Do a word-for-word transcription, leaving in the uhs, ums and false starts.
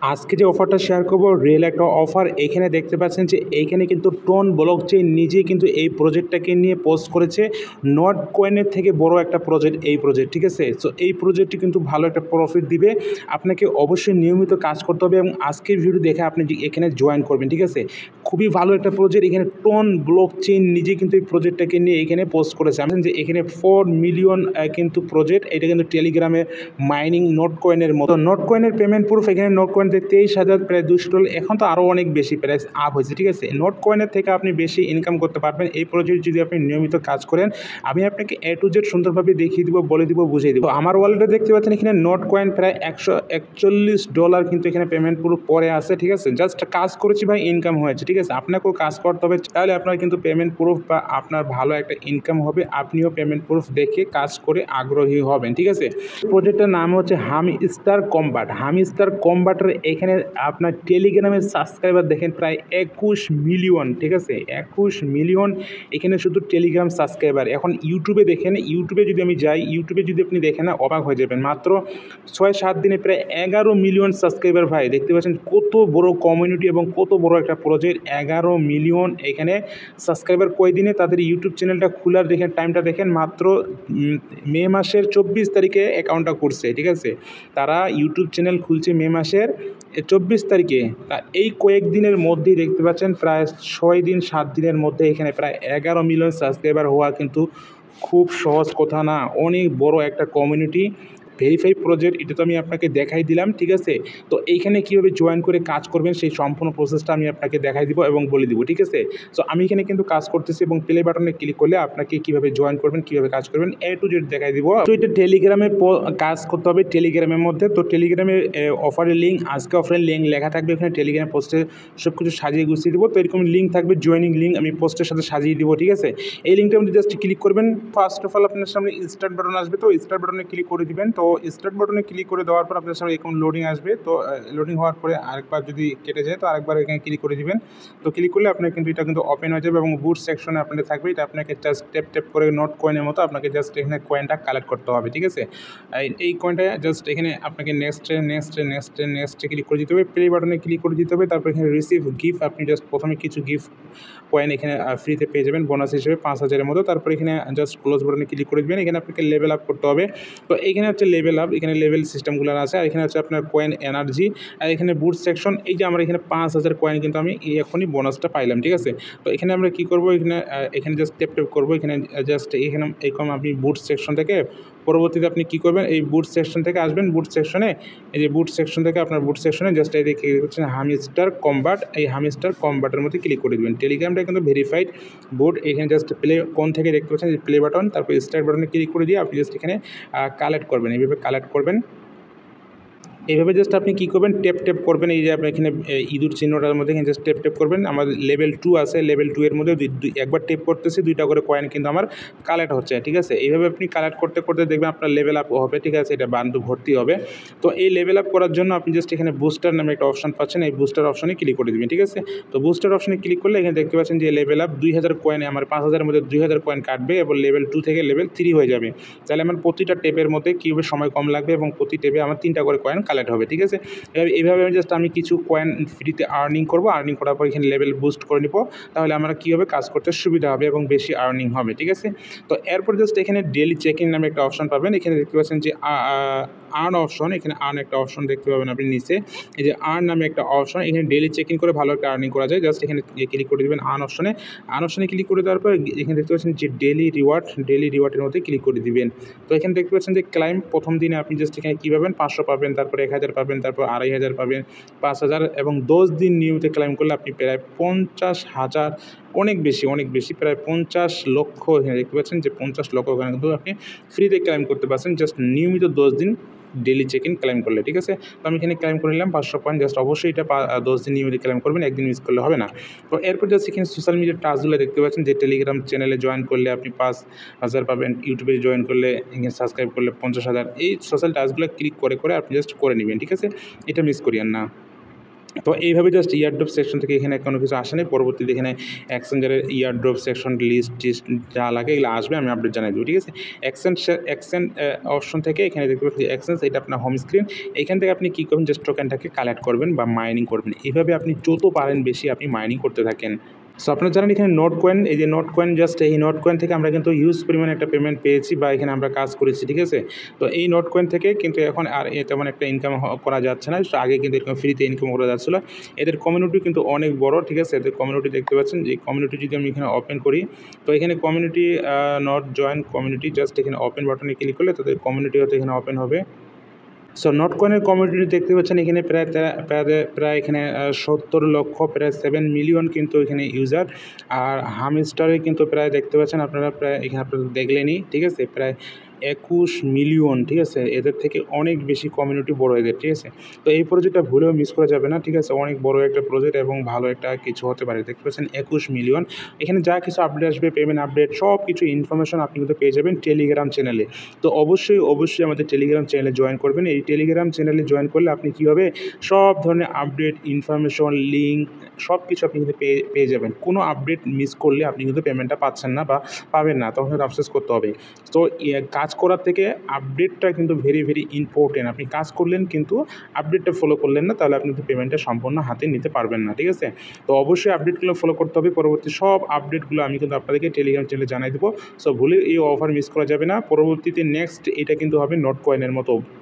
আজকে যে অফারটা শেয়ার করবো রিয়েল একটা অফার। এখানে দেখতে পাচ্ছেন যে এইখানে কিন্তু টোন ব্লকচেইন নিজেই কিন্তু এই প্রজেক্টটাকে নিয়ে পোস্ট করেছে। নট কয়েনের থেকে বড় একটা প্রজেক্ট এই প্রজেক্ট, ঠিক আছে। সো এই প্রজেক্টটি কিন্তু ভালো একটা প্রফিট দিবে। আপনাকে অবশ্যই নিয়মিত কাজ করতে হবে এবং আজকের ভিডিও দেখে আপনি যে এখানে জয়েন করবেন, ঠিক আছে। খুবই ভালো একটা প্রজেক্ট। এখানে টোন ব্লকচেইন নিজে কিন্তু এই প্রজেক্টটাকে নিয়ে এখানে পোস্ট করেছে। আমি যে এখানে ফোর মিলিয়ন কিন্তু প্রজেক্ট, এটা কিন্তু টেলিগ্রামে মাইনিং নোট কয়েনের মতো। নোট কয়েনের পেমেন্ট প্রুফ এখানে নোট কয়েন তেইশ হাজার প্রায় দুশো ডলার, এখন তো আরও অনেক বেশি প্রাইস আপ হয়েছে, ঠিক আছে। নোট কয়েনের থেকে আপনি বেশি ইনকাম করতে পারবেন এই প্রজেক্ট যদি আপনি নিয়মিত কাজ করেন। আমি আপনাকে এ টু জেড সুন্দরভাবে দেখিয়ে দিব, বলে দিব, বুঝিয়ে দিব। আমার ওয়ালেটে দেখতে পাচ্ছেন এখানে নোট কয়েন প্রায় একশো একচল্লিশ ডলার কিন্তু এখানে পেমেন্ট প্রুফ পরে আছে, ঠিক আছে। জাস্ট কাজ করেছি ভাই, ইনকাম হয়েছে, ঠিক আছে। আপনাকেও কাজ করতে হবে, তাহলে আপনার কিন্তু পেমেন্ট প্রুফ বা আপনার ভালো একটা ইনকাম হবে। আপনিও পেমেন্ট প্রুফ দেখে কাজ করে আগ্রহী হবেন, ঠিক আছে। প্রজেক্টের নাম হচ্ছে Hamster Kombat. Hamster কম্বাটের এখানে আপনার টেলিগ্রামের সাবস্ক্রাইবার দেখেন প্রায় একুশ মিলিয়ন, ঠিক আছে। একুশ মিলিয়ন এখানে শুধু টেলিগ্রাম সাবস্ক্রাইবার। এখন ইউটিউবে দেখেন, ইউটিউবে যদি আমি যাই, ইউটিউবে যদি আপনি দেখেন না অবাক হয়ে যাবেন। মাত্র ছয় সাত দিনে প্রায় এগারো মিলিয়ন সাবস্ক্রাইবার। ভাই দেখতে পাচ্ছেন কত বড় কমিউনিটি এবং কত বড় একটা প্রজেক্ট। এগারো মিলিয়ন এখানে সাবস্ক্রাইবার কয়দিনে তাদের ইউটিউব চ্যানেলটা খোলার দেখেন টাইমটা দেখেন, মাত্র মে মাসের চব্বিশ তারিখে অ্যাকাউন্টটা করছে, ঠিক আছে। তারা ইউটিউব চ্যানেল খুলছে মে মাসের চব্বিশ তারিখে। তা এই কয়েকদিনের মধ্যেই দেখতে পাচ্ছেন প্রায় ছয় দিন সাত দিনের মধ্যে এখানে প্রায় এগারো মিলিয়ন সাবস্ক্রাইবার হওয়া কিন্তু খুব সহজ কথা না। অনেক বড় একটা কমিউনিটি ভেরিফাই প্রজেক্ট, এটা তো আমি আপনাকে দেখাই দিলাম, ঠিক আছে। তো এইখানে কীভাবে জয়েন করে কাজ করবেন সেই সম্পূর্ণ প্রসেসটা আমি আপনাকে দেখাই দিব এবং বলে দিব, ঠিক আছে। সো আমি এখানে কিন্তু কাজ করতেছি এবং প্লে বাটনে ক্লিক করলে আপনাকে কীভাবে জয়েন করবেন, কীভাবে কাজ করবেন এ টু জেড দেখাই দিব। তো এটা টেলিগ্রামে কাজ করতে হবে টেলিগ্রামের মধ্যে। তো টেলিগ্রামের অফারের লিঙ্ক, আজকে অফারের লিঙ্ক লেখা থাকবে এখানে। টেলিগ্রাম পোস্টে সব কিছু সাজিয়ে গুছিয়ে দিব। তো এরকম লিঙ্ক থাকবে, জয়েনিং লিঙ্ক আমি পোস্টের সাথে সাজিয়ে দিব, ঠিক আছে। এই লিঙ্কটার মধ্যে জাস্ট ক্লিক করবেন। ফার্স্ট অফ অল আপনার সামনে স্টার্ট বাটন আসবে, তো স্টার্ট বাটনে ক্লিক করে দিবেন। তো স্টার্ট বাটনে ক্লিক করে দেওয়ার পর আপনার সামনে এখন লোডিং আসবে। তো লোডিং হওয়ার পরে আরেকবার যদি কেটে যায় তো আরেকবার এখানে ক্লিক করে দিবেন। তো ক্লিক করলে আপনার কিন্তু এটা কিন্তু ওপেন হয়ে যাবে এবং বুট সেকশনে আপনাদের থাকবে। এটা আপনাকে জাস্ট ট্যাপ ট্যাপ করে নোট কয়েনের মতো আপনাকে জাস্ট এখানে কয়েনটা কালেক্ট করতে হবে, ঠিক আছে। এই কয়েনটা জাস্ট এখানে আপনাকে নেক্সটে নেক্সটে নেক্সটে নেক্সটে ক্লিক করে দিতে হবে। প্লে বাটনে ক্লিক করে দিতে হবে। তারপর এখানে রিসিভ গিফট, আপনি জাস্ট প্রথমে কিছু গিফট কয়েন এখানে ফ্রিতে পেয়ে যাবেন বোনাস হিসেবে পাঁচ হাজারের মতো। তারপর এখানে জাস্ট ক্লোজ বাটনে ক্লিক করে দেবেন। এখানে আপনাকে লেভেল আপ করতে হবে। তো এখানে হচ্ছে লেভেল আপ, এখানে লেভেল সিস্টেমগুলো আছে। আর এখানে হচ্ছে আপনার কয়েন এনার্জি, আর এখানে বুট সেকশন। এই যে আমার এখানে পাঁচ হাজার কয়েন কিন্তু আমি এখনই বোনাসটা পাইলাম, ঠিক আছে। তো এখানে আমরা কী করবো, এখানে এখানে জাস্ট ট্যাপ ট্যাপ করবো। এখানে জাস্ট এখানে এরকম আপনি বুট সেকশন থেকে পরবর্তীতে আপনি কী করবেন, এই বুট সেকশন থেকে আসবেন। বুট সেকশনে এই যে বুট সেকশন থেকে আপনার বুট সেকশনে জাস্ট এই দেখে হচ্ছেন হামি স্টার কম্বাট, এই হামি স্টার কম্বাটের মধ্যে ক্লিক করে দেবেন। টেলিগ্রামটা কিন্তু ভেরিফাইড বুট। এখানে জাস্ট প্লে কোন থেকে দেখতে পাচ্ছেন যে প্লে বাটন, তারপর স্টার্ট বাটনে ক্লিক করে দিয়ে আপনি জাস্ট এখানে কালেক্ট করবেন, এইভাবে কালেক্ট করবেন। এইভাবে জাস্ট আপনি কী করবেন, টেপ টেপ করবেন। এই যে আপনি এখানে ইঁদুর চিহ্নটার মধ্যে এখানে জাস্ট টেপ টেপ করবেন। আমার লেভেল টু আছে, লেভেল টু এর মধ্যে দুই একবার টেপ করতেছি, দুইটা করে কয়েন কিন্তু আমার কালেক্ট হচ্ছে, ঠিক আছে। এইভাবে আপনি কালেক্ট করতে করতে দেখবেন আপনার লেভেল আপ হবে, ঠিক আছে। এটা বান্ডু ভর্তি হবে। তো এই লেভেল আপ করার জন্য আপনি জাস্ট এখানে বুস্টার নামে একটা অপশন পাচ্ছেন, এই বুস্টার অপশনে ক্লিক করে দেবেন, ঠিক আছে। তো বুস্টার অপশনে ক্লিক করলে এখানে দেখতে পাচ্ছেন যে লেভেল আপ দুই হাজার কয়েনে আমার পাঁচ হাজারের মধ্যে দুই হাজার কয়েন কাটবে এবং লেভেল টু থেকে লেভেল থ্রি হয়ে যাবে। তাহলে আমার প্রতিটা টেপের মধ্যে কীভাবে সময় কম লাগবে এবং প্রতি টেপে আমার তিনটা করে কয়েন কালেক্ট হবে, ঠিক আছে। এইভাবে আমি জাস্ট আমি কিছু কয়েন ফ্রিতে আর্নিং করবো। আর্নিং করার পর এখানে লেভেল বুস্ট করে নিব, তাহলে আমরা কী হবে, কাজ করতে সুবিধা হবে এবং বেশি আর্নিং হবে, ঠিক আছে। তো এরপর জাস্ট এখানে ডেলি চেকিং নামে একটা অপশন পাবেন। এখানে দেখতে পাচ্ছেন যে আর্ন অপশন, এখানে আর্ন একটা অপশন দেখতে পাবেন আপনি নিচে। এই যে আর্ন নামে একটা অপশন, এখানে ডেলি চেকিং করে ভালো একটা আর্নিং করা যায়। জাস্ট এখানে ক্লিক করে দেবেন আর্ন অপশনে। আর্ন অপশনে ক্লিক করে দেওয়ার পর এখানে দেখতে পাচ্ছেন যে ডেলি রিওয়ার্ড, ডেলি রিওয়ার্ডের মধ্যে ক্লিক করে দিবেন। তো এখানে দেখতে পাচ্ছেন যে ক্লাইম, প্রথম দিনে আপনি জাস্ট এখানে কী পাবেন, পাঁচশো পাবেন, তারপর এক হাজার পাবেন, তারপর আড়াই হাজার পাবেন, পাঁচ হাজার, এবং দশ দিন নিয়মিত ক্লাইম করলে আপনি প্রায় পঞ্চাশ হাজার, অনেক বেশি অনেক বেশি প্রায় পঞ্চাশ লক্ষ, এখানে দেখতে পাচ্ছেন যে পঞ্চাশ লক্ষ ওখানে কিন্তু আপনি ফ্রিতে ক্লাইম করতে পারছেন জাস্ট নিয়মিত দশ দিন ডেলি চেক ইন ক্লাইম করলে, ঠিক আছে। তো আমি এখানে ক্লাইম করে নিলাম পাঁচশো পয়েন্ট। জাস্ট অবশ্যই এটা দশ দিন নিয়মিত ক্লাইম করবেন, একদিন মিস করলে হবে না। তো এরপর জাস্ট এখানে সোশ্যাল মিডিয়ার টাস্কগুলো দেখতে পাচ্ছেন যে টেলিগ্রাম চ্যানেলে জয়েন করলে আপনি পাঁচ হাজার পাবেন, ইউটিউবে জয়েন করলে এখানে সাবস্ক্রাইব করলে পঞ্চাশ হাজার। এই সোশ্যাল টাস্কগুলো ক্লিক করে করে আপনি জাস্ট করে নেবেন, ঠিক আছে। এটা মিস করিয়েন না। তো এইভাবে জাস্ট ইয়ারড্রপ সেকশন থেকে এখানে কোনো কিছু আসে নাই, পরবর্তীতে এখানে এক্সচেঞ্জের ইয়ারড্রপ সেকশন লিস্ট টিস্ট যা লাগে এগুলো আসবে, আমি আপডেট জানাই দেবো, ঠিক আছে। এক্সচেঞ্জ এক্সচেঞ্জ অপশন থেকে এখানে দেখতে পাচ্ছি এক্সচেঞ্জ, এটা আপনার হোম স্ক্রিন। এখান থেকে আপনি কী করবেন, জাস্ট টোকেনটাকে কালেক্ট করবেন বা মাইনিং করবেন। এইভাবে আপনি যত পারেন বেশি আপনি মাইনিং করতে থাকেন। সো আপনারা জানেন এখানে নোট কয়েন, এই যে নোট কয়েন, জাস্ট এই নোট কয়েন থেকে আমরা কিন্তু হিউজ পরিমাণে একটা পেমেন্ট পেয়েছি বা এখানে আমরা কাজ করেছি, ঠিক আছে। তো এই নোট কয়েন থেকে কিন্তু এখন আর এ তেমন একটা ইনকাম করা যাচ্ছে না, আগে কিন্তু এরকম ফ্রিতে ইনকাম করা যাচ্ছিলো। এদের কমিউনিটি কিন্তু অনেক বড়, ঠিক আছে। এদের কমিউনিটি দেখতে পাচ্ছেন, যে কমিউনিটি যদি আমি এখানে ওপেন করি, তো এখানে community not join community, just এখানে ওপেন বাটনে ক্লিক করলে তাদের কমিউনিটি হয়তো এখানে ওপেন হবে। সো নোট কয়েনের কমিউনিটি দেখতে পাচ্ছেন এখানে প্রায় প্রায় প্রায় এখানে সত্তর লক্ষ, প্রায় সেভেন মিলিয়ন কিন্তু এখানে ইউজার। আর হামস্টারে কিন্তু প্রায় দেখতে পাচ্ছেন আপনারা, প্রায় এখানে আপনারা দেখলেনই, ঠিক আছে, প্রায় একুশ মিলিয়ন, ঠিক আছে। এদের থেকে অনেক বেশি কমিউনিটি বড় এদের, ঠিক আছে। তো এই প্রজেক্টটা ভুলেও মিস করা যাবে না, ঠিক আছে। অনেক বড় একটা প্রজেক্ট এবং ভালো একটা কিছু হতে পারে। দেখতে পাচ্ছেন একুশ মিলিয়ন, এখানে যা কিছু আপডেট আসবে, পেমেন্ট আপডেট, সব কিছু ইনফরমেশন আপনি কিন্তু পেয়ে যাবেন টেলিগ্রাম চ্যানেলে। তো অবশ্যই অবশ্যই আমাদের টেলিগ্রাম চ্যানেলে জয়েন করবেন। এই টেলিগ্রাম চ্যানেলে জয়েন করলে আপনি কী হবে, সব ধরনের আপডেট, ইনফরমেশন, লিঙ্ক সব কিছু আপনি কিন্তু পেয়ে পেয়ে যাবেন। কোনো আপডেট মিস করলে আপনি কিন্তু পেমেন্টটা পাচ্ছেন না বা পাবেন না, তখন আফসোস করতে হবে। তো কাজ করার থেকে আপডেটটা কিন্তু ভেরি ভেরি ইম্পর্টেন্ট। আপনি কাজ করলেন কিন্তু আপডেটটা ফলো করলেন না, তাহলে আপনি কিন্তু পেমেন্টটা সম্পূর্ণ হাতে নিতে পারবেন না, ঠিক আছে। তো অবশ্যই আপডেটগুলো ফলো করতে হবে। পরবর্তী সব আপডেটগুলো আমি কিন্তু আপনাদেরকে টেলিগ্রাম চ্যানেলে জানাই দেবো। সো ভুলে এই অফার মিস করা যাবে না। পরবর্তীতে নেক্সট এটা কিন্তু হবে নোট কয়েনের মতো।